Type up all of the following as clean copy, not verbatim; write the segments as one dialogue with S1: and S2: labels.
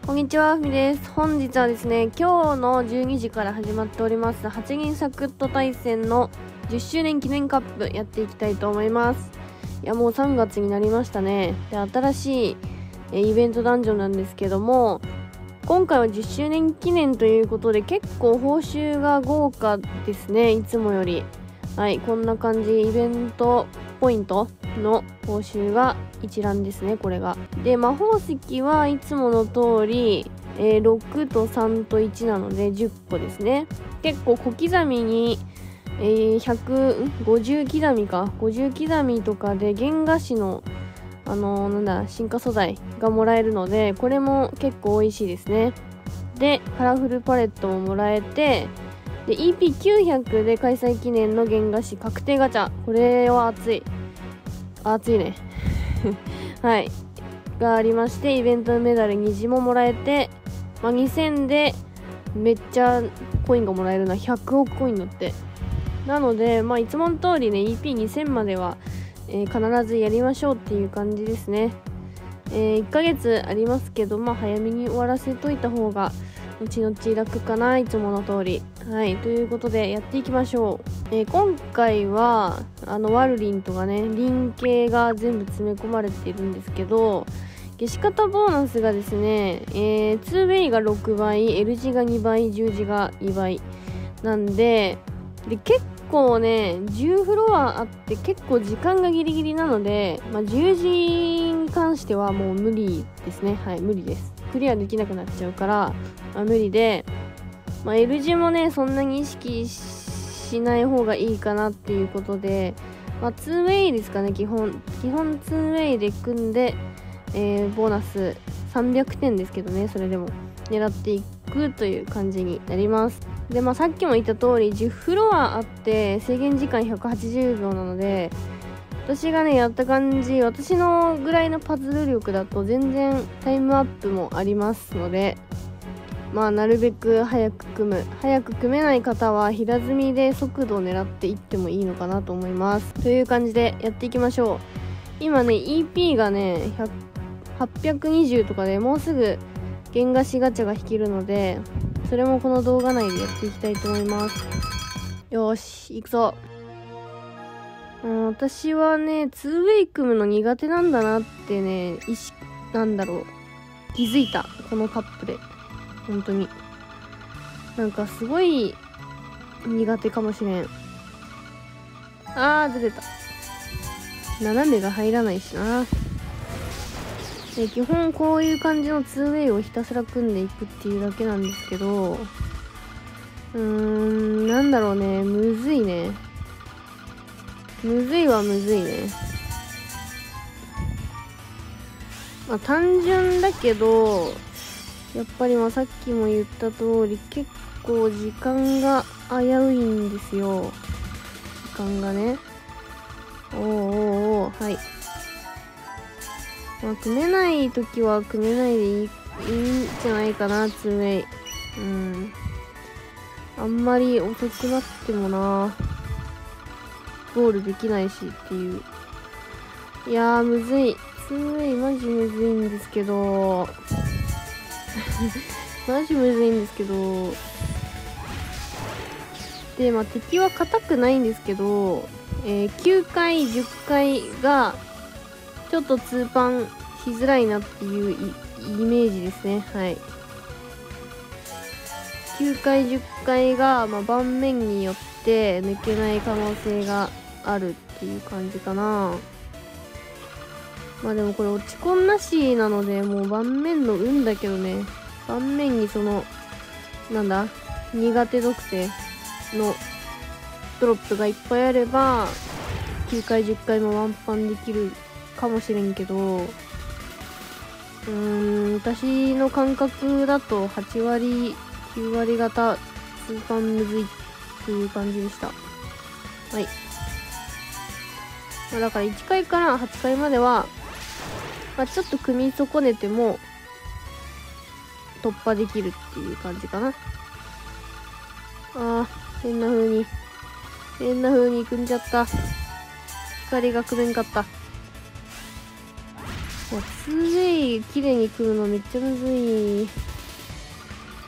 S1: こんにちは、ふみです。本日はですね、今日の12時から始まっております8人サクッと対戦の10周年記念カップやっていきたいと思います。いや、もう3月になりましたね。で、新しいイベントダンジョンなんですけども、今回は10周年記念ということで結構報酬が豪華ですね、いつもより。はい、こんな感じ、イベントポイントの報酬が一覧ですね、これが。で、魔法石はいつもの通り、6と3と1なので10個ですね。結構小刻みに、50刻みか。50刻みとかで原画紙の進化素材がもらえるので、これも結構美味しいですね。で、カラフルパレットももらえて、で、EP900 で開催記念の原画紙確定ガチャ。これは熱い。熱いね。はい。がありまして、イベントのメダル虹ももらえて、2000でめっちゃコインがもらえるな。100億コインだって。なので、いつもの通りね、EP2000 までは、必ずやりましょうっていう感じですね。1ヶ月ありますけど、早めに終わらせといた方が、後々楽かな、いつもの通り。はい、ということでやっていきましょう。今回はワルリンとかね、リン系が全部詰め込まれているんですけど、消し方ボーナスがですね、2ウェイが6倍、L 字が2倍、10字が2倍なんで、結構ね、10フロアあって結構時間がギリギリなので、10時に関してはもう無理ですね。はい、無理です。クリアできなくなっちゃうから、無理で、L 字もね、そんなに意識しない方がいいかなっていうことで、2ウェイですかね、基本2ウェイで組んで、ボーナス300点ですけどね、それでも狙っていくという感じになります。で、さっきも言った通り10フロアあって制限時間180秒なので、私がねやった感じ、私のぐらいのパズル力だと全然タイムアップもありますので、なるべく早く組めない方は平積みで速度を狙っていってもいいのかなと思います。という感じでやっていきましょう。今ね EP がね820とかで、もうすぐ原画紙ガチャが引けるので、それもこの動画内でやっていきたいと思います。よーし、行くぞ。私はね、2ウェイ組むの苦手なんだなってね、気づいた。このカップで。本当に。すごい苦手かもしれん。ずれた。斜めが入らないしな。基本こういう感じの 2way をひたすら組んでいくっていうだけなんですけど、なんだろうね、むずいね。むずいね。単純だけど、やっぱりさっきも言った通り結構時間が危ういんですよ。時間がね。はい。組めないときは組めないでいいんじゃないかな、2way。あんまり遅くなってもな、ゴールできないしっていう。いやー、むずい。2way マジむずいんですけど。マジむずいんですけど。で、敵は硬くないんですけど、9回、10回が、ちょっと2パンしづらいなっていうイメージですね。はい。9回、10回が、盤面によって抜けない可能性があるっていう感じかな。でもこれ落ち込んなしなので、もう盤面の運だけどね。盤面に苦手属性のドロップがいっぱいあれば、9回、10回もワンパンできるかもしれんけど、私の感覚だと8割、9割型、スーパーむずいっていう感じでした。はい。だから1回から8回までは、ちょっと組み損ねても、突破できるっていう感じかな。変な風に組んじゃった。光が組めんかった。2way 綺麗に組むのめっちゃむずい。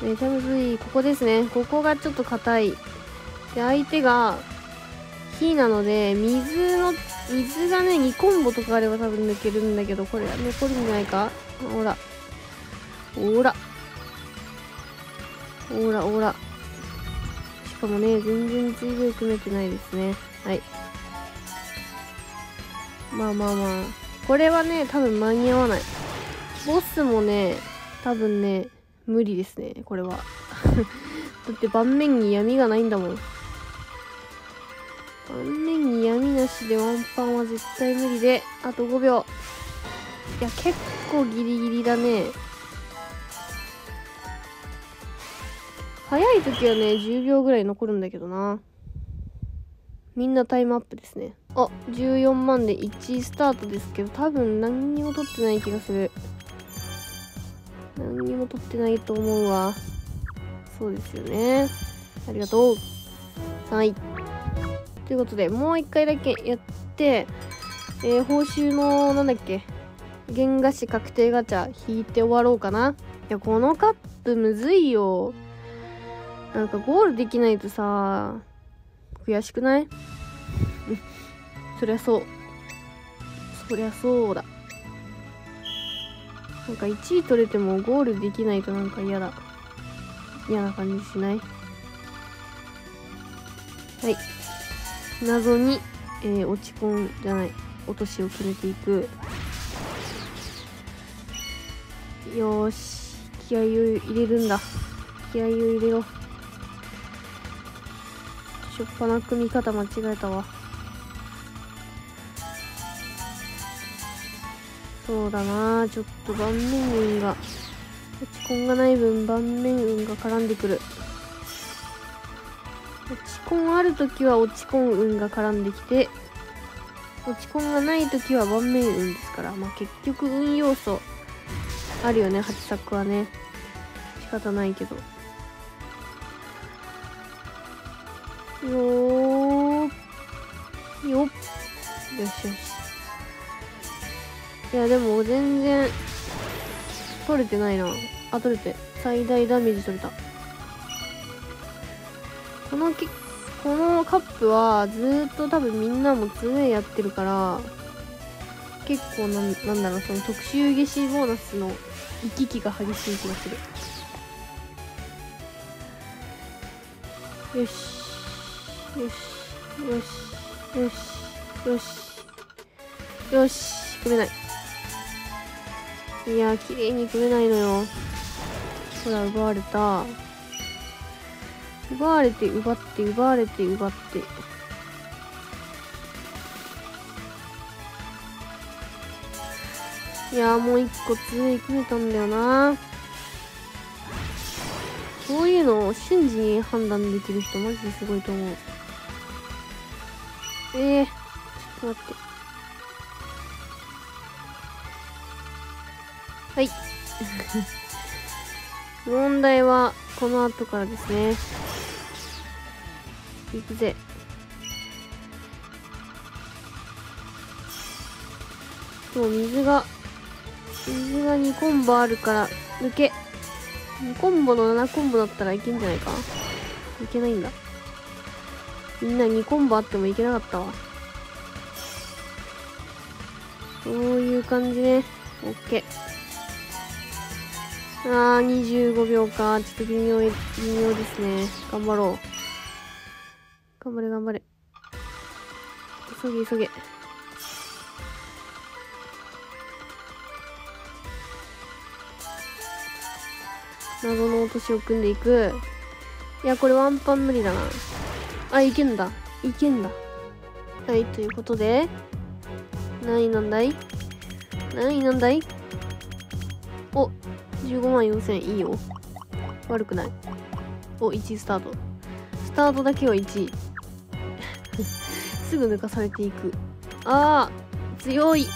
S1: めちゃむずい。ここですね。ここがちょっと硬い。で、相手が火なので、水がね、2コンボとかあれば多分抜けるんだけど、これは残るんじゃないか。ほら。ほら。ほらほら。しかもね、全然追尾組めてないですね。はい。まあまあまあ。これはね、多分間に合わない。ボスもね、多分ね、無理ですね、これは。だって盤面に闇がないんだもん。盤面に闇なしでワンパンは絶対無理で、あと5秒。いや、結構ギリギリだね。早い時はね、10秒ぐらい残るんだけどな。みんなタイムアップですね。あ、14万で1位スタートですけど、多分何にも取ってない気がする。何にも取ってないと思うわ。そうですよね。ありがとう。はい。ということで、もう一回だけやって、報酬の、なんだっけ、原画紙確定ガチャ引いて終わろうかな。いや、このカップむずいよ。なんかゴールできないとさ、悔しくないそりゃそう。そりゃそうだ。なんか1位取れてもゴールできないとなんか嫌な感じしない？はい。謎に、落ち込んじゃない。落としを決めていく。よーし。気合を入れるんだ。気合を入れろ。しょっぱな組み方間違えたわ。そうだな、ちょっと盤面運が、落ち込んがない分盤面運が絡んでくる。落ち込んあるときは落ち込ん運が絡んできて、落ち込んがないときは盤面運ですから、まあ結局運要素あるよね、8作はね。仕方ないけど。よー。よっ。よしよし。いや、でも全然、取れてないな。あ、取れて。最大ダメージ取れた。このカップはずーっと多分みんなも 2way やってるから、結構なんだろう、その特殊消しボーナスの行き来が激しい気がする。よし。よし。よし。よし。よし。よし。組めない。いやー、綺麗に組めないのよ。ほら、奪われた。奪われて、奪って、奪われて、奪って。いやー、もう一個2way組めたんだよな。そういうのを瞬時に判断できる人、マジですごいと思う。ちょっと待って。はい。問題はこの後からですね。いくぜ。そう、水が2コンボあるから抜け。2コンボの7コンボだったらいけんじゃないか。いけないんだ。みんな2コンボあってもいけなかったわ。そういう感じね。オッケー。25秒か。ちょっと微妙ですね。頑張ろう。頑張れ頑張れ。急げ急げ。謎の落としを組んでいく。いや、これワンパン無理だな。あ、いけんだ。いけんだ。はい、ということで、何位なんだい？何位なんだい？お、15万4000いいよ。悪くない。お、1位スタート。スタートだけは1位。すぐ抜かされていく。強い。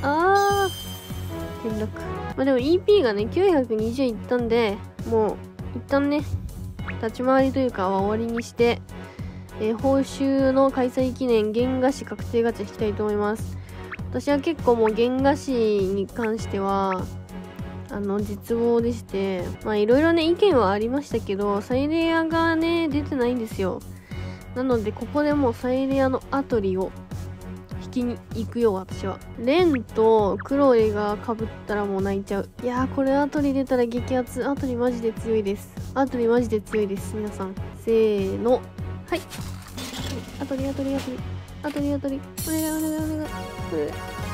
S1: 転落。まあでも EP がね、920いったんで、もう、一旦ね、立ち回りというかは終わりにして、報酬の開催記念原画紙確定ガチャ引きたいと思います。私は結構もう原画紙に関しては、 絶望でして、まあいろいろね意見はありましたけど、サイレアがね出てないんですよ。なのでここでもうサイレアのアトリを引きに行くよ。私はレンとクロエがかぶったらもう泣いちゃう。いやー、これアトリ出たら激アツ。アトリマジで強いです。アトリマジで強いです。皆さんせーの、はいアトリアトリアトリアトリアトリ、お願いお願いお願いお願い。